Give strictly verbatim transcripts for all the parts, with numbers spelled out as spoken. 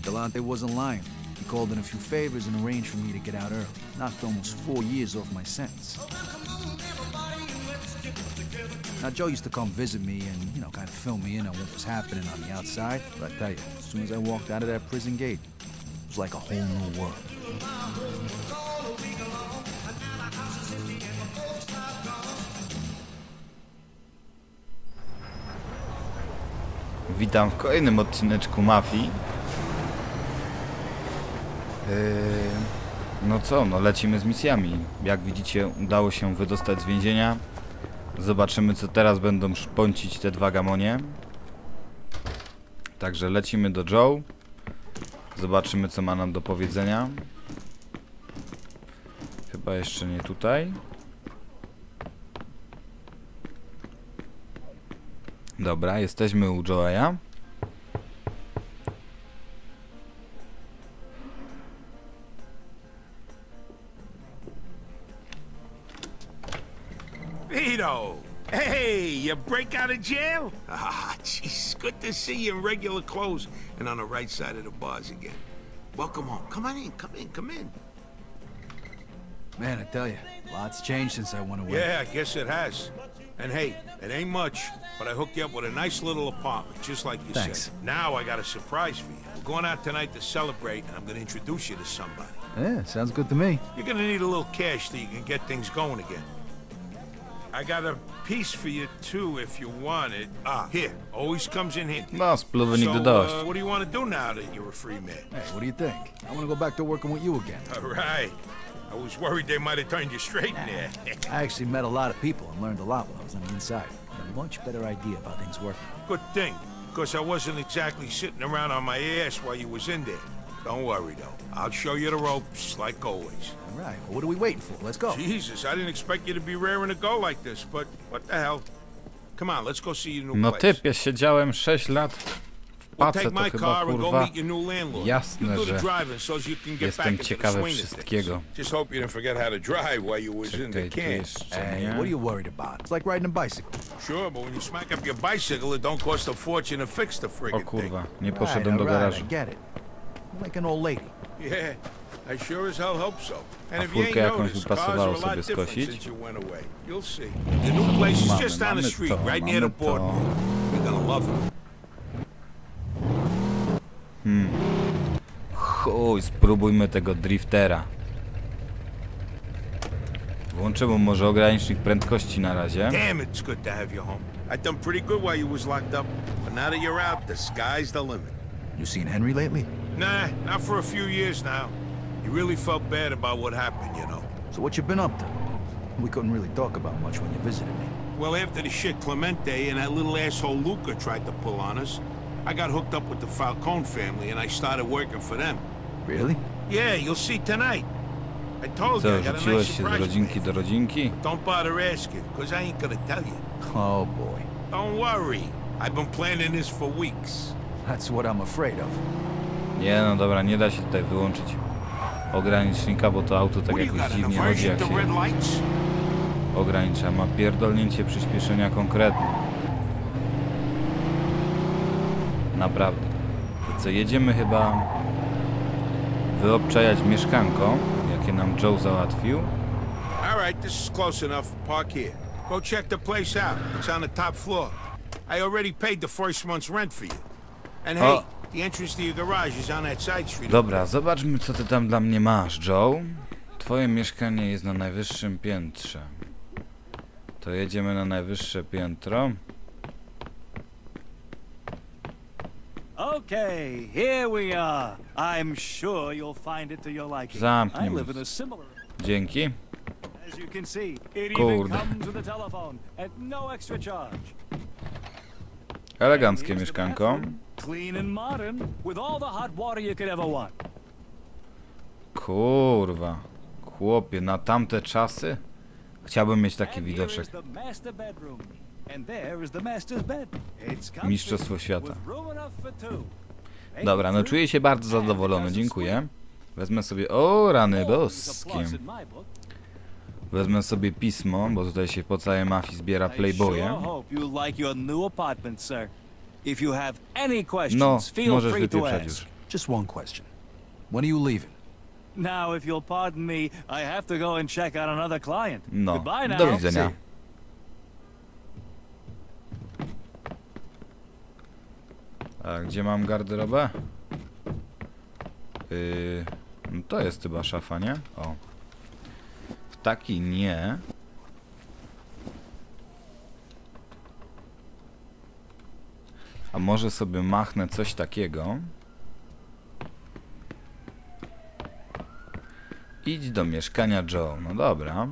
Galante wasn't lying. He called in a few favors and arranged for me to get out early. Knocked almost four years off my sentence. Now, Joe used to come visit me and, you know, kind of fill me in on what was happening on the outside. But I tell you, as soon as I walked out of that prison gate, it was like a whole new world. Witam w kolejnym odcineczku Mafii. Yy, no co, no lecimy z misjami. Jak widzicie, udało się wydostać z więzienia. Zobaczymy, co teraz będą szponcić te dwa gamonie. Także lecimy do Joe. Zobaczymy, co ma nam do powiedzenia. Chyba jeszcze nie tutaj. Dobra, jesteśmy u Joe'a. Vito! Hey, you break out of jail? Ah, jeez, good to see you in regular clothes and on the right side of the bars again. Welcome home. Come on in, come in, come in. Man, I tell you, lots changed since I went away. Yeah, I guess it has. And hey, it ain't much, but I hooked you up with a nice little apartment, just like you Thanks. said. Now I got a surprise for you. We're going out tonight to celebrate, and I'm going to introduce you to somebody. Yeah, sounds good to me. You're going to need a little cash so you can get things going again. I got a piece for you, too, if you want it. Ah, here. Always comes in handy. No, spluwy nigdy So, dość. uh, what do you want to do now that you're a free man? Hey, what do you think? I want to go back to working with you again. All right. I was worried they might have turned you straight in there. I actually met a lot of people and learned a lot while I was on the inside. I had a much better idea about things working. Good thing, because I wasn't exactly sitting around on my ass while you was in there. Don't worry, though. I'll show you the ropes, like always. All right, well, what are we waiting for? Let's go. Jesus, I didn't expect you to be raring to go like this, but what the hell? Come on, let's go see your new No place. typie, siedziałem sześć lat w We'll pace, take to my chyba car and go kurwa meet your new landlord. jasne, You do the że driving so you can get back jestem into the ciekawy swing of wszystkiego. things. Just hope you didn't forget how to drive while you was in the Czekaj, tu can. jeszcze Hey, nie. what are you worried about? It's like riding a bicycle. Sure, but when you smack up your bicycle, it don't cost a fortune to fix the O friggin' thing. kurwa, nie Right, poszedłem do all right, garażu. I get it. You're like an old lady. Yeah, I sure as hell hope so. And A if you ain't furkę jakąś noticed, by cars pasowało are a lot sobie different skosić. since you went away. You'll see. The new place is Mamy, just down the mamy street, to, right near the mamy to. boardroom. You're gonna love it. Hmm. Chuj, spróbujmy tego driftera. Włączymy może ogranicznik prędkości na razie. Damn, it's good to have you home. I done pretty good while you was locked up, but now that you're out, the sky's the limit. You seen Henry lately? Nah, not for a few years now. He really felt bad about what happened, you know. So what you been up to? We couldn't really talk about much when you visited me. Well, after the shit Clemente and that little asshole Luca tried to pull on us, I got hooked up with the Falcone family and I started working for them. Really? Yeah, you'll see tonight. I told you Co, I got a nice rzuciłeś się z surprise. rodzinki do rodzinki? Don't bother asking, because I ain't gonna tell you. Oh boy. Don't worry. I've been planning this for weeks. That's what I'm afraid of. Nie, no dobra, nie da się tutaj wyłączyć ogranicznika, bo to auto tak What do you jakoś got, an dziwnie chodzi, jak aversion to red się lights? ogranicza. Ma pierdolnięcie przyspieszenia konkretne. Naprawdę. To co, jedziemy chyba wyobczajać mieszkanko, jakie nam Joe załatwił. All right, this is close enough. Park here. Go check the place out. It's on the top floor. I already paid the first month's rent for you. And hey, O. the entrance to your garage is on that side street. Dobra, zobaczmy, co ty tam dla mnie masz, Joe. Twoje mieszkanie jest na najwyższym piętrze. To jedziemy na najwyższe piętro. Okay, here we are. I'm sure you'll find it to your liking. Zamknij I live mnie. in a similar. Dzięki. As you can see, it even Kurde. comes with a telephone at no extra charge. Eleganckie Here's the mieszkanko. bathroom, clean and modern, with all the hot water you could ever want. Kurwa. Chłopie, na tamte czasy chciałbym mieć taki And here widoczek. is the master bedroom. And there is the master's bed. It's comfy, Mistrzostwo świata. with room enough for two. Dobra, no czuję się bardzo zadowolony, dziękuję. Wezmę sobie... O, rany boskie. Wezmę sobie pismo, bo tutaj się po całej mafii zbiera playboye. No, No, możesz możesz wypieprzać już. Just one question. When are you leaving? Now, if you'll pardon me, I have to go and check out another client. No, Goodbye now. do widzenia. A gdzie mam garderobę? Yy, no to jest chyba szafa, nie? O. W takiej nie. A może sobie machnę coś takiego? Idź do mieszkania Joe. No dobra.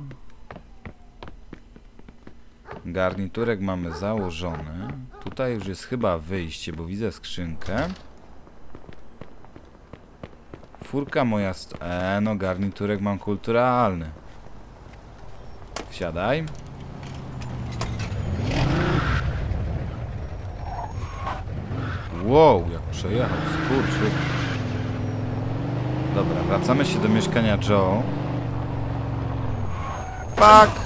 Garniturek mamy założony. Tutaj już jest chyba wyjście, bo widzę skrzynkę. Furka moja... St e, no garniturek mam kulturalny. Wsiadaj. Wow, jak przejechał, skurczy. Dobra, wracamy się do mieszkania Joe. Fuck!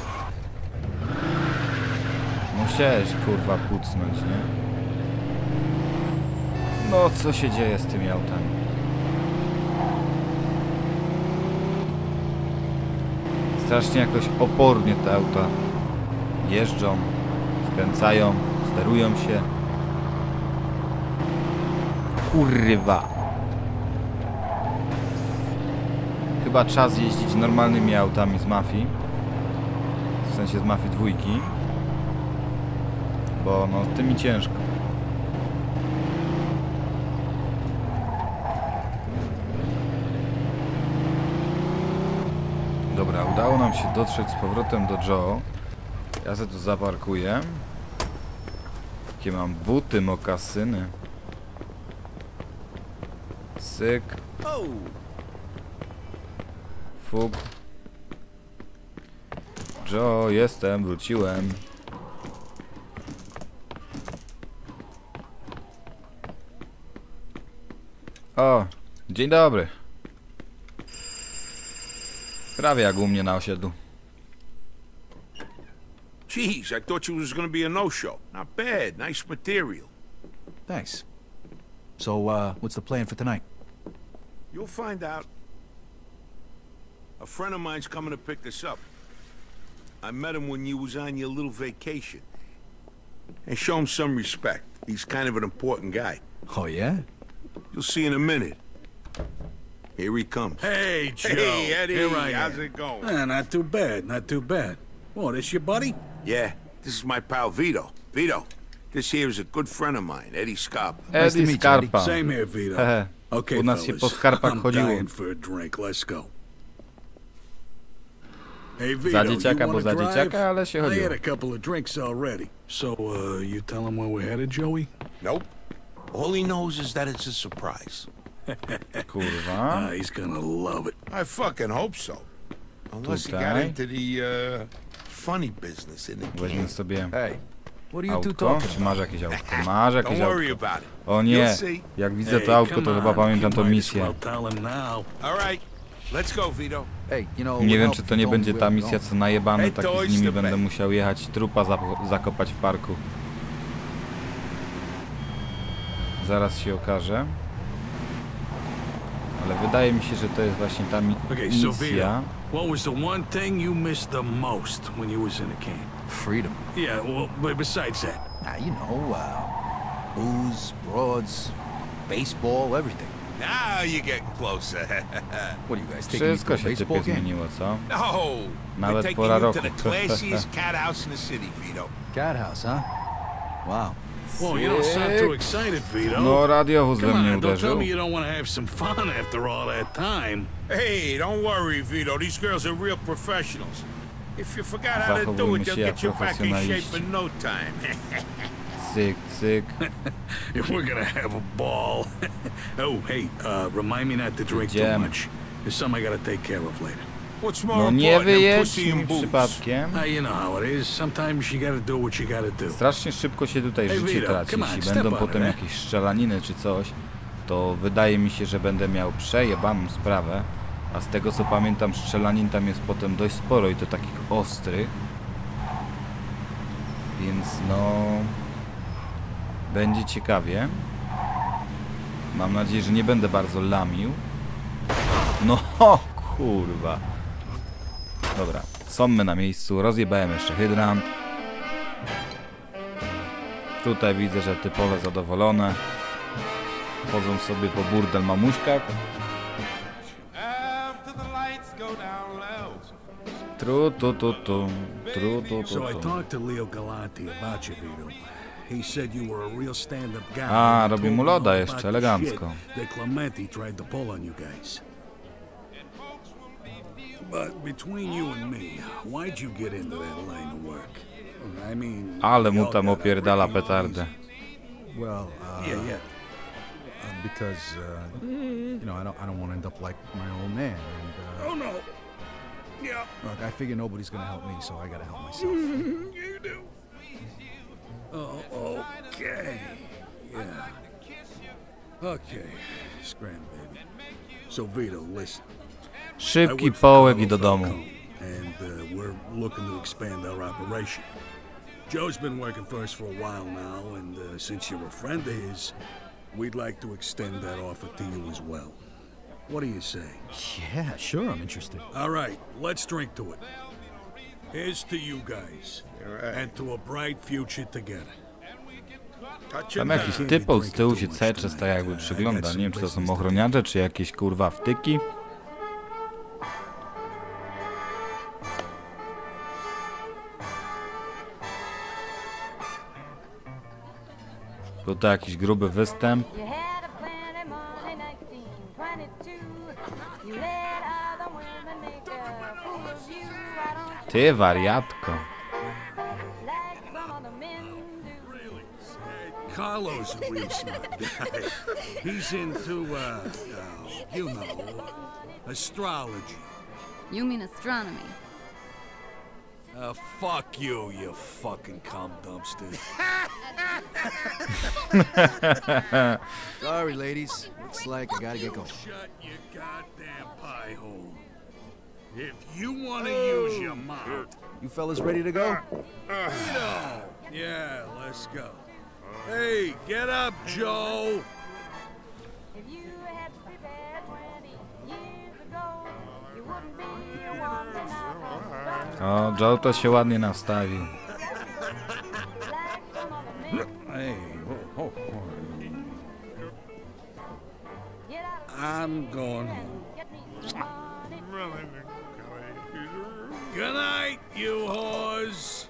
Musiałeś, kurwa, pucnąć, nie? No, co się dzieje z tymi autami? Strasznie jakoś opornie te auta jeżdżą, skręcają, sterują się. Kurwa. Chyba czas jeździć normalnymi autami z Mafii. W sensie z Mafii dwójki. Bo no z tymi ciężko. Dobra, udało nam się dotrzeć z powrotem do Joe. Ja se tu zaparkuję. Jakie mam buty, mokasyny. Cyk. Fuk. Joe, jestem, wróciłem. O, dzień dobry. Prawie jak u mnie na osiedlu. Jeez, I thought you was gonna be a no-show. Not bad. Nice material. Thanks. So, uh, what's the plan for tonight? You'll find out. A friend of mine's coming to pick us up. I met him when you was on your little vacation. And show him some respect. He's kind of an important guy. Oh, yeah? You'll see in a minute. Here he comes. Hey, Joe. Hey, Eddie. Here I How's am. it going? Ah, not too bad, not too bad. Oh, this your buddy? Yeah, this is my pal Vito. Vito, this here is a good friend of mine, Eddie Scarpa. Nice to Eddie meet you, Eddie. Scarpa. Same here, Vito. Hehe. Okay, U nas się fellas, po skarpach I'm chodziło. dying for a drink. Let's go. Hey, Vito, Za you dzieciaka, bo wanna za drive? dzieciaka, ale się I had chodziło. a couple of drinks already. So, uh, you tell him where we're headed, Joey? Nope. All he knows is that it's a surprise. Kurwa. Ah, he's gonna love it. I fucking hope so. Unless he got Tutaj. into the, uh, funny business in the Weźmy game. sobie Hey, what are you two autko. talking Czy masz jakieś autko? Masz jakieś Don't worry autko. about it. O nie, You'll see. jak widzę Hey, to autko, to come chyba on, pamiętam you tą might as misję. well tell him now. All right, let's go, Vito. Hey, you know, Nie we'll wiem, help czy if to you nie go będzie where ta we're misja, going. co najebany Hey, taki to z jest nimi the będę best. musiał jechać, trupa zap- zakopać w parku. Zaraz się okaże. Ale wydaje mi się, że to jest właśnie ta mi Okay, so misja. Vito, what was the one thing you missed the most when you was in the camp? Freedom. Yeah, well, but besides that. Ah, you know, uh, booze, broads, baseball, everything. Now you're getting closer. What are you guys taking me to Wszystko a się baseball ciebie game? zmieniło, co? No, Nawet we're taking pora you to roku. the classiest cat house in the city, Vito. Cat house, huh? Wow. Whoa, you don't sound too excited, Vito. No, radiowóz we Come mnie on, don't tell uderzył. me you don't want to have some fun after all that time. Hey, don't worry, Vito. These girls are real professionals. If you forgot how to do Zachowujmy it, się they'll jak get you back in shape profesjonaliści. in no time. Cyk, cyk. We're gonna have a ball. Oh, hey, uh, remind me not to drink too Idziemy. much. There's something I gotta take care of later. What's more No nie important than wyjedź pussy mi and booze? przypadkiem. Ah, you know how it is. Sometimes you gotta do what you gotta do. Strasznie szybko się tutaj Hey, życie Vito, traci. come on, Jeśli step będą on it, potem eh? jakieś strzelaniny czy coś, to wydaje mi się, że będę miał przejebaną sprawę. A z tego co pamiętam, strzelanin tam jest potem dość sporo i to takich ostrych. Więc no... Będzie ciekawie. Mam nadzieję, że nie będę bardzo lamił. No ho, kurwa. Dobra, są my na miejscu. Rozjebałem jeszcze hydrant. Tutaj widzę, że typowe zadowolone. Chodzą sobie po burdel mamuśkach. Tru tu tu tu. Tru tu tu So I tu. talked to Leo Galante about you, Vito. He said you were a real stand-up guy. A, and robi told mu me loda all jeszcze, about the elegancko. shit that Clemente tried to pull on you guys. But between you and me, why'd you get into that line of work? I mean, Ale we mu all tam got our opierdala pretty petardę. Well, uh, Yeah, yeah. uh, because uh, you know I don't I don't want to end up like my old man. And uh, Oh no. Yeah. look, I figure nobody's gonna help me, so I gotta help myself. You do. Oh, okay. Yeah. Okay. Scram, baby. So Vito, listen. I Szybki work for połek i Carlo do domu. Falcone, and uh, we're looking to expand our operation. Joe's been working for us for a while now, and uh, since you're a friend of his, we'd like to extend that offer to you as well. What do you say? Yeah, sure, I'm interested. All right, let's drink to it. Here's to you guys, and to a bright future together. Tam jakiś typol z tyłu się cały czas tak jakby przygląda. Nie wiem, czy to są ochroniarze, czy jakieś kurwa wtyki. Tutaj jakiś gruby występ. You had a plenty money, nineteen twenty-two. You let other women make a fool of you. Why don't Ty wariatko. you like some of the men do? Carlo's a real smart guy. He's into, uh, uh, you know, astrology. You mean astronomy? Uh, fuck you, you fucking cum dumpster. Sorry, ladies. Looks like I gotta get going. Shut your goddamn pie hole. If you want to use your mouth. You fellas ready to go? Vito! Yeah, let's go. Hey, get up, Joe! If you had prepared twenty years ago, you wouldn't be a woman now. O, Joe to się ładnie nastawił. Like some of the men. Hey, oh, oh, Get out I'm going home. and get me some money. Good night, you whores!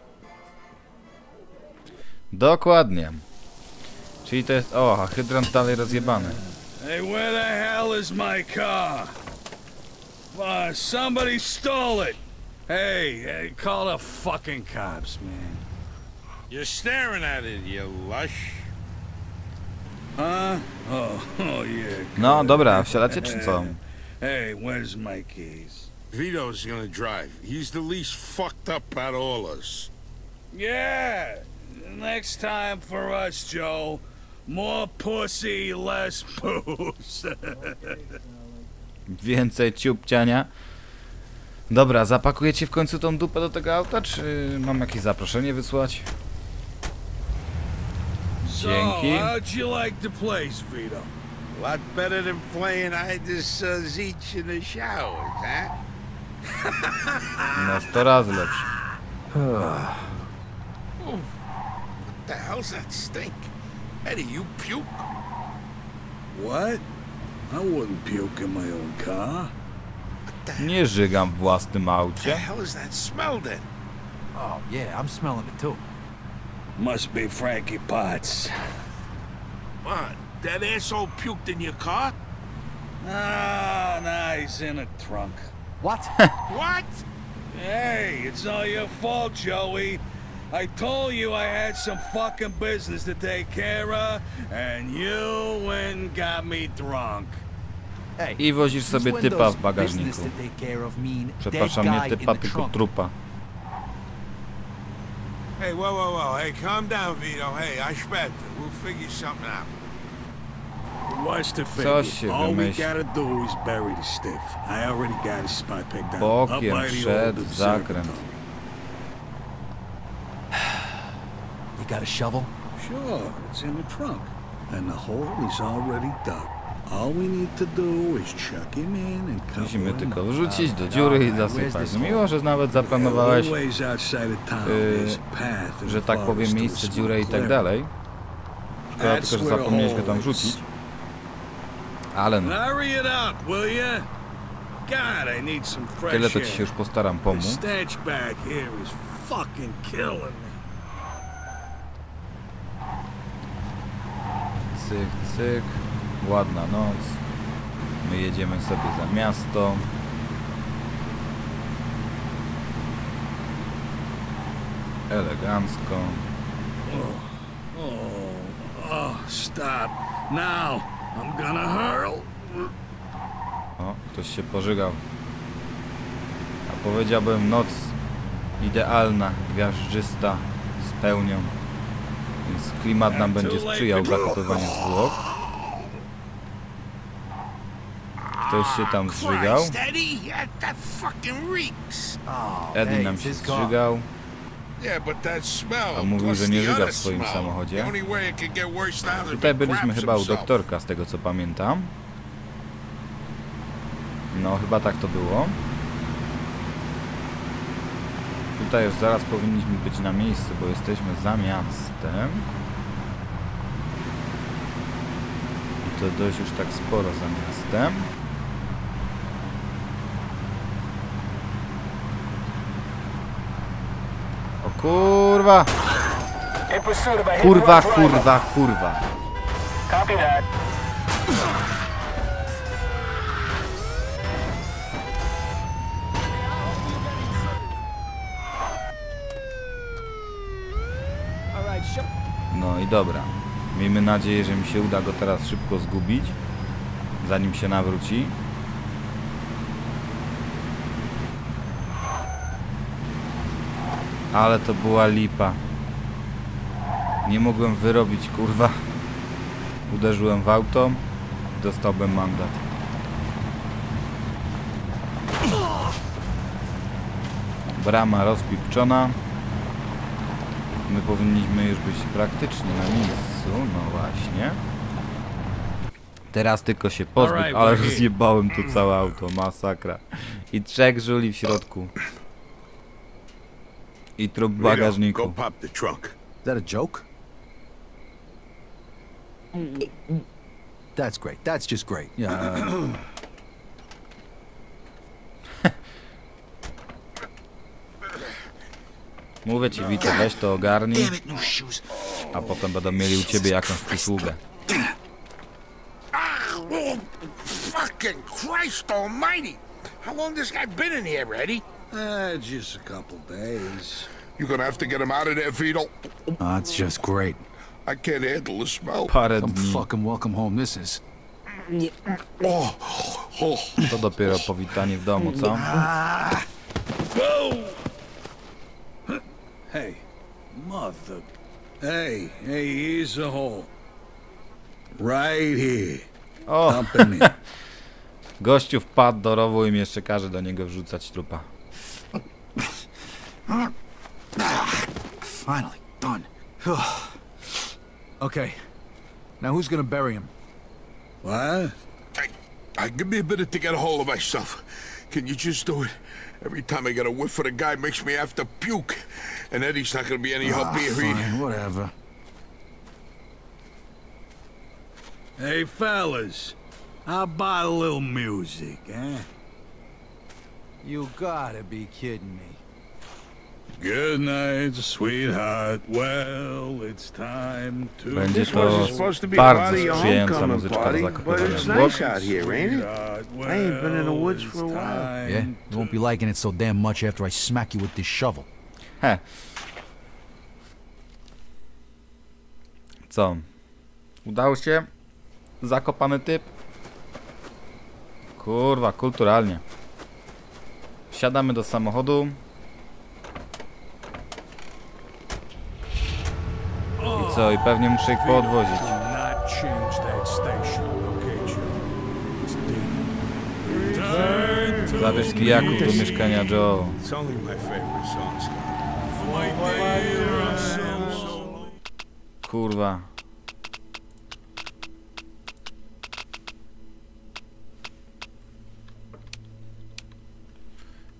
Dokładnie. Czyli to jest... O, a hydrant dalej rozjebany. Hey, where the hell is my car? Uh, somebody stole it! Hey, hey, call the fucking cops, man. You're staring at it, you lush. Huh? Oh, oh yeah. No dobra, wsiadacie czy co? Hey, where's my keys? Vito's gonna drive. He's the least fucked up out of all us. Yeah! Next time for us, Joe. More pussy, less booze. Więcej ciupciania. Dobra, zapakujecie w końcu tą dupę do tego auta, czy mam jakieś zaproszenie wysłać? Dzięki. So, how'd you like the place, Vito? A lot better than playing hide this uh, Zeech in the showers, huh? No sto razy lepszy. What the hell's that stink? Eddie, you puke? What? I wouldn't puke in my own car. Nie żygam w własnym What the aucie. hell is that smell then? Oh yeah, I'm smelling it too. Must be Frankie Potts. What? That asshole puked in your car? Ah, nah, he's in a trunk. What? What? Hey, it's all your fault, Joey. I told you I had some fucking business to take care of, and you went and got me drunk. Hey, I wozisz sobie since when typa does w bagażniku. business to take care of mean Przepraszam, dead nie guy typa, in the tylko trunk? trupa. Hey, whoa, whoa, whoa. Hey, calm down, Vito. Hey, I spent. We'll figure something out. What's the Co figure? się All we wymyśli? gotta do is bury the stiff. I already got his spot picked out. Bokiem Up by the wszedł old w zakręt. observatory. You got a shovel? Sure, it's in the trunk. And the hole is already dug. All we need to do is chuck him in and cover Musimy him tylko up. wrzucić do dziury i zasypać. No miło, że nawet zaplanowałeś, Always outside of town, yy, there's a path in że the tak powiem, forest to a miejsce, small dziurę i tak clearing. dalej. Szkoda tylko, że zapomniałeś go tam wrzucić. Ale no, Hurry it up, will ya? God, I need some fresh tyle to air. ci się już postaram The pomóc. stench back here is fucking killing me. Cyk, cyk. Ładna noc. My jedziemy sobie za miasto. Elegancko. Oh, oh, stop. Now, I'm gonna hurl. O, ktoś się pożygał. A powiedziałbym noc idealna, gwiażdżysta, z pełnią. Więc klimat nam będzie sprzyjał zakopywaniu zwłok. Ktoś się tam zżygał. Christ, Eddie, that fucking reeks. Eddie nam się zżygał. Yeah, but that smell. A mówił, plus że nie the żyga w other swoim smell. samochodzie. The only way it could get worse now is if Tutaj he byliśmy craps chyba u himself. doktorka, z tego co pamiętam. No, chyba tak to było. Tutaj już zaraz powinniśmy być na miejscu, bo jesteśmy za miastem. I to dość już tak sporo za miastem. O kurwa! Kurwa, kurwa, kurwa. Copy that. No i dobra. Miejmy nadzieję, że mi się uda go teraz szybko zgubić, zanim się nawróci. Ale to była lipa. Nie mogłem wyrobić, kurwa. Uderzyłem w auto, dostałbym mandat. Brama rozpipczona. My powinniśmy już być praktycznie na miejscu, no właśnie. Teraz tylko się pozbyć, ale rozjebałem tu całe auto, masakra. I trzech żuli w środku. I trup w Here you go. bagażniku. Go pop the trunk. Is that a joke? That's great. That's just great. Yeah. uh, Mówię ci, Vito, weź to ogarnij, a potem będą mieli u ciebie jakąś przysługę. Oh, fucking Christ almighty! How long this guy been in here, Eddie? Uh, just a couple days. You're gonna have to get him out of there, Vito. uh, it's just great. I can't handle the smell. Parę Some dni. fucking welcome home this is. Oh, oh. To dopiero powitanie w domu, co? Hey, mother. Hey, hey, here's a hole. Right here. O! Dump him in. Gościu wpadł do rowu i mi jeszcze każe do niego wrzucać trupa. Finally done. Okay. Now who's gonna bury him? What? I, I, give me a minute to get a hold of myself. Can you just do it? Every time I get a whiff of the guy makes me have to puke. And Eddie's not gonna be any help Ah, here fine, either. whatever. Hey, fellas. How about a little music, eh? You gotta be kidding me. Good night, sweetheart. Well, it's time to... Będzie This to wasn't supposed to be a bardzo part of your sprzyjająca homecoming muzyczka do party, but zakopywania it's zwłok. nice out here, ain't it? I ain't been in the woods for a while. Yeah? You won't be liking it so damn much after I smack you with this shovel. He. Co? Udało się? Zakopany typ? Kurwa, kulturalnie. Wsiadamy do samochodu. I co? I pewnie muszę ich poodwozić. Not change that station, okay, Joe? It's deep. Time to Zabierz kijaków do mieszkania Joe. It's only my favorite song, Scott. my dear, I'm so, so... Kurwa.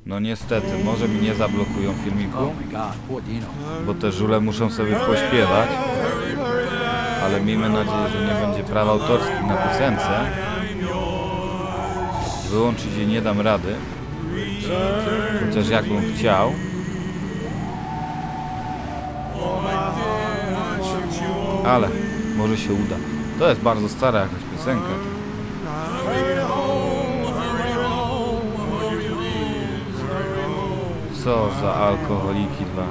No niestety, może mi nie zablokują filmiku, Oh my God, poor Dino. bo te żule muszą sobie pośpiewać. Ale miejmy nadzieję, że nie będzie praw autorskich na piosence. Wyłączyć jej nie dam rady. Chociaż jakbym chciał. Ale może się uda. To jest bardzo stara jakaś piosenka. Co za alkoholiki dwa.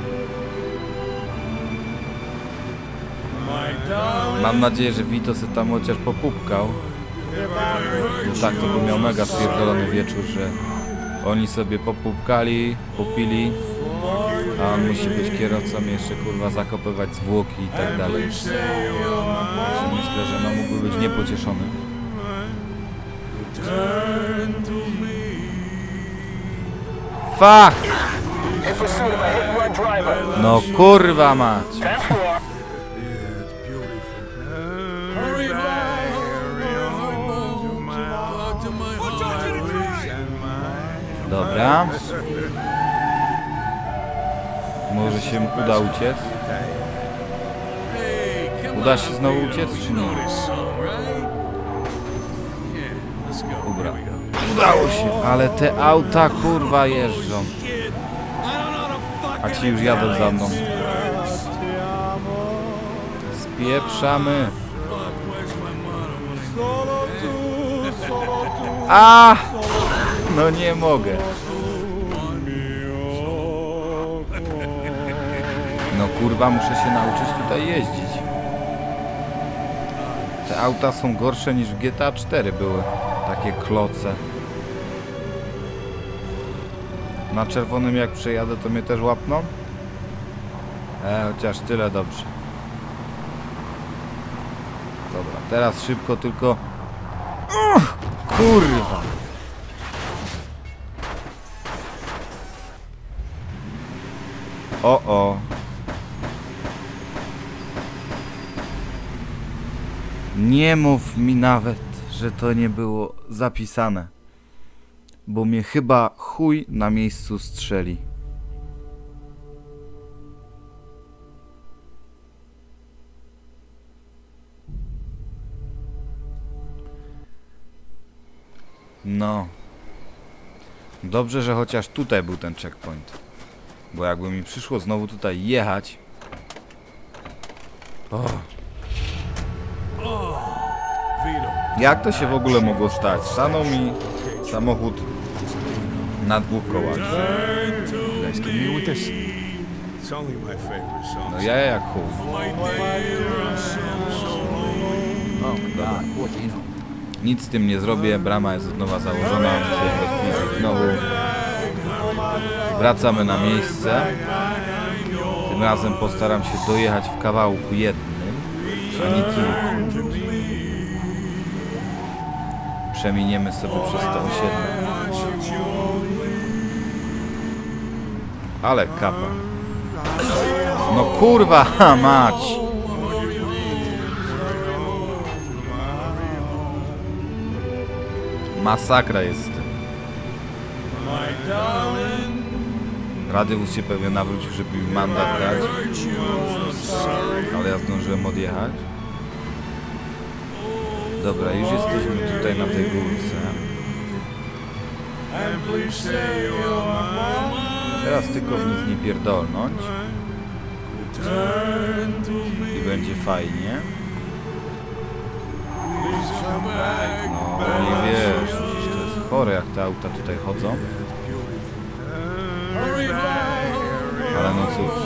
Mam nadzieję, że Vito se tam chociaż popupkał. Bo tak to by miał mega spierdolony wieczór, że oni sobie popupkali, popili, a on musi być kierowcą i jeszcze kurwa zakopywać zwłoki i tak dalej. Myślę, że no mógłby być niepocieszony. Fuck! No kurwa mać! Dobra. Może się uda uciec? Uda się znowu uciec, czy nie? Dobra. Udało się, ale te auta kurwa jeżdżą. A ci już jadą za mną. Spieprzamy. A! No nie mogę. No kurwa, muszę się nauczyć tutaj jeździć. Te auta są gorsze niż w G T A cztery były. Takie kloce. Na czerwonym jak przejadę, to mnie też łapną? E, chociaż tyle dobrze. Dobra, teraz szybko tylko... Uch, kurwa! O, o. Nie mów mi nawet, że to nie było zapisane. Bo mnie chyba chuj na miejscu strzeli. No. Dobrze, że chociaż tutaj był ten checkpoint. Bo jakby mi przyszło znowu tutaj jechać... O. Jak to się w ogóle mogło stać? Stanął mi samochód na dwóch kołach. No ja jak chuj. Dobra. Nic z tym nie zrobię, brama jest od nowa założona, muszę ją rozbliżyć znowu. Wracamy na miejsce. Tym razem postaram się dojechać w kawałku jednym, a nie kilku. Przeminiemy sobie przez to osiedle. Ale kapa. No kurwa, ha, mać! Masakra jest z tym. Radius się pewnie nawrócił, żeby mi mandat dać. Ale ja zdążyłem odjechać. Dobra, już jesteśmy tutaj na tej górce. Teraz tylko w nic nie pierdolnąć. I będzie fajnie. No nie wiesz, to jest chore jak te auta tutaj chodzą. Ale no cóż.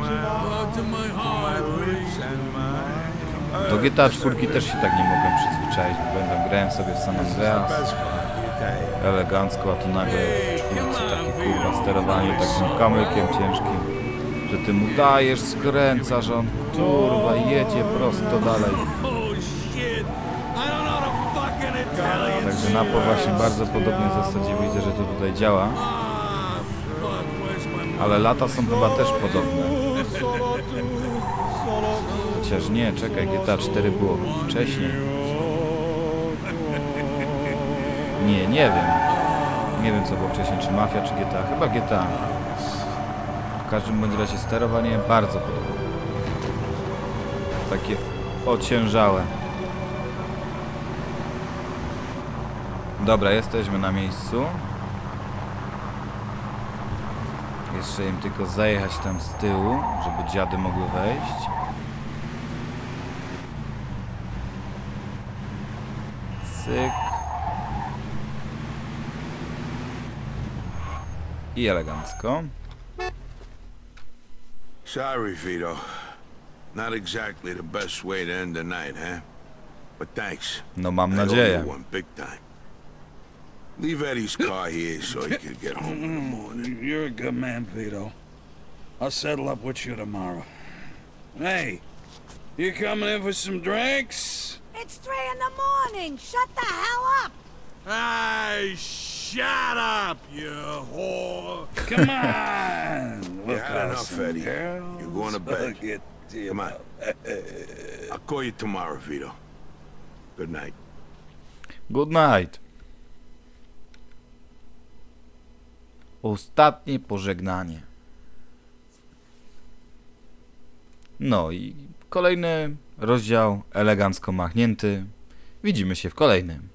Do G T A cztery też się tak nie mogłem przyzwyczaić, bo będę grałem sobie w San Andreas elegancko, a tu nagle czwórce takie kurwa sterowanie takim kamykiem ciężkim, że ty mu dajesz, skręcasz, on kurwa jedzie prosto dalej. Także na po właśnie bardzo podobnej zasadzie widzę, że to tutaj działa. Ale lata są chyba też podobne. Chociaż nie, czekaj, G T A cztery było wcześniej. Nie, nie wiem. Nie wiem co było wcześniej, czy Mafia, czy G T A. Chyba G T A. W każdym bądź razie sterowanie bardzo podobne. Takie ociężałe. Dobra, jesteśmy na miejscu. Jeszcze im tylko zajechać tam z tyłu, żeby dziady mogły wejść. Cyk. I elegancko. Sorry, Vito. Not exactly the best way to end the night, huh? But thanks. No mam I owe nadzieję. you one big time. Leave Eddie's car here so he can get home in the morning. You're a good man, Vito. I'll settle up with you tomorrow. Hey, you coming in for some drinks? It's three in the morning. Shut the hell up. Hey, shut up, you whore. Come on. You had enough, Eddie. You're going to bed. Come on. I'll call you tomorrow, Vito. Good night. Good night. Ostatnie pożegnanie. No i kolejny rozdział elegancko machnięty. Widzimy się w kolejnym.